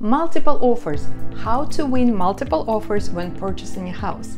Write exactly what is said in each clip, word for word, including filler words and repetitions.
Multiple offers. How to win multiple offers when purchasing a house.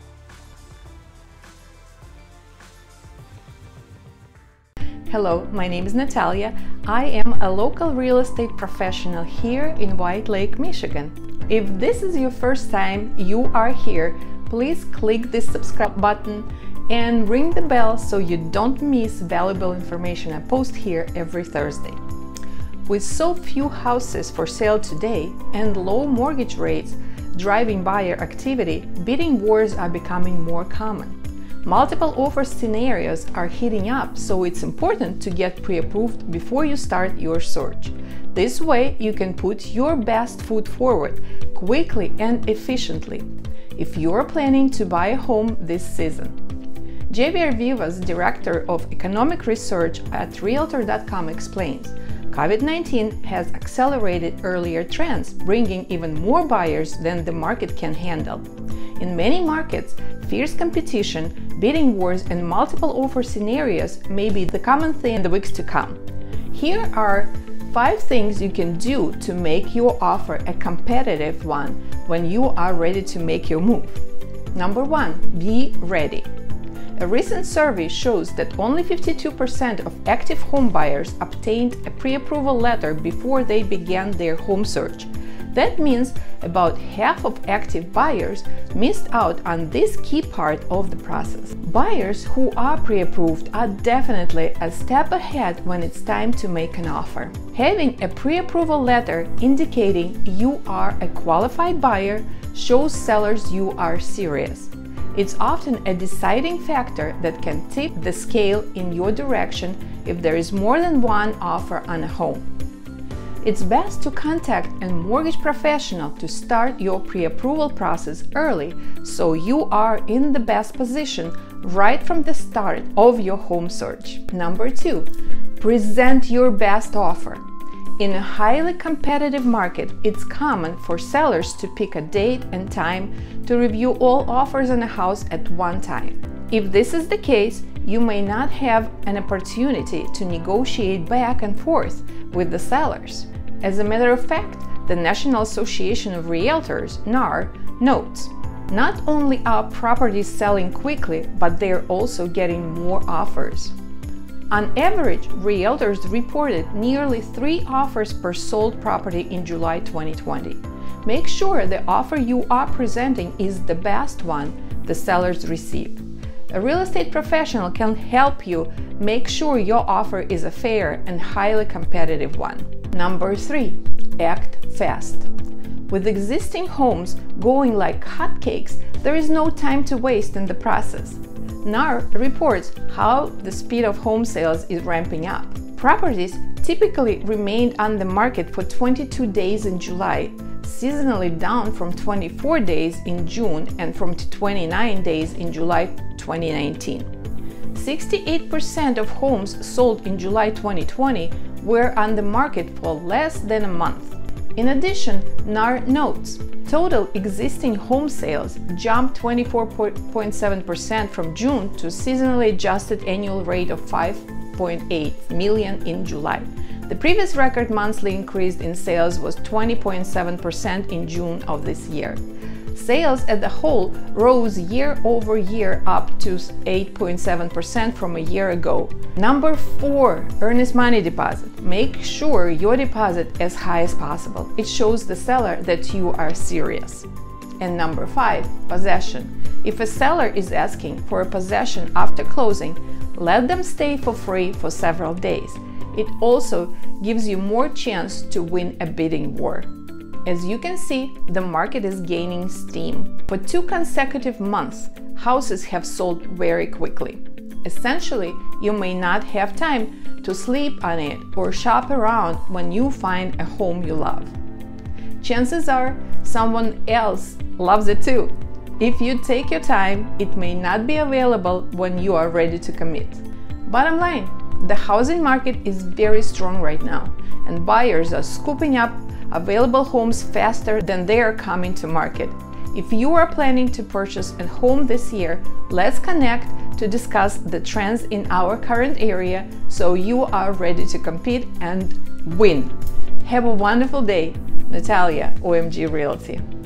Hello, my name is Natalia. I am a local real estate professional here in White Lake, Michigan. If this is your first time you are here, please click this subscribe button and ring the bell so you don't miss valuable information I post here every Thursday. With so few houses for sale today and low mortgage rates driving buyer activity, bidding wars are becoming more common. Multiple offer scenarios are heating up, so it's important to get pre-approved before you start your search. This way, you can put your best foot forward quickly and efficiently if you're planning to buy a home this season. Javier Vivas, Director of Economic Research at Realtor dot com, explains, COVID nineteen has accelerated earlier trends, bringing even more buyers than the market can handle. In many markets, fierce competition, bidding wars, and multiple offer scenarios may be the common thing in the weeks to come. Here are five things you can do to make your offer a competitive one when you are ready to make your move. Number one, be ready. A recent survey shows that only fifty-two percent of active home buyers obtained a pre-approval letter before they began their home search. That means about half of active buyers missed out on this key part of the process. Buyers who are pre-approved are definitely a step ahead when it's time to make an offer. Having a pre-approval letter indicating you are a qualified buyer shows sellers you are serious. It's often a deciding factor that can tip the scale in your direction if there is more than one offer on a home. It's best to contact a mortgage professional to start your pre-approval process early so you are in the best position right from the start of your home search. Number two, present your best offer. In a highly competitive market, it's common for sellers to pick a date and time to review all offers on a house at one time. If this is the case, you may not have an opportunity to negotiate back and forth with the sellers. As a matter of fact, the National Association of Realtors, N A R, notes, not only are properties selling quickly, but they're also getting more offers. On average, realtors reported nearly three offers per sold property in July twenty twenty. Make sure the offer you are presenting is the best one the sellers receive. A real estate professional can help you make sure your offer is a fair and highly competitive one. Number three, act fast. With existing homes going like hotcakes, there is no time to waste in the process. N A R reports how the speed of home sales is ramping up. Properties typically remained on the market for twenty-two days in July, seasonally down from twenty-four days in June and from twenty-nine days in July twenty nineteen. sixty-eight percent of homes sold in July twenty twenty were on the market for less than a month. In addition, N A R notes, total existing home sales jumped twenty-four point seven percent from June to seasonally adjusted annual rate of five point eight million in July. The previous record monthly increase in sales was twenty point seven percent in June of this year. Sales as a whole rose year over year up to eight point seven percent from a year ago. Number four, earnest money deposit. Make sure your deposit is as high as possible. It shows the seller that you are serious. And number five, possession. If a seller is asking for a possession after closing, let them stay for free for several days. It also gives you more chance to win a bidding war. As you can see, the market is gaining steam. For two consecutive months, houses have sold very quickly. Essentially, you may not have time to sleep on it or shop around when you find a home you love. Chances are someone else loves it too. If you take your time, it may not be available when you are ready to commit. Bottom line, the housing market is very strong right now, and buyers are scooping up available homes faster than they are coming to market. If you are planning to purchase a home this year, let's connect to discuss the trends in our current area so you are ready to compete and win. Have a wonderful day. Natalia, O M G Realty.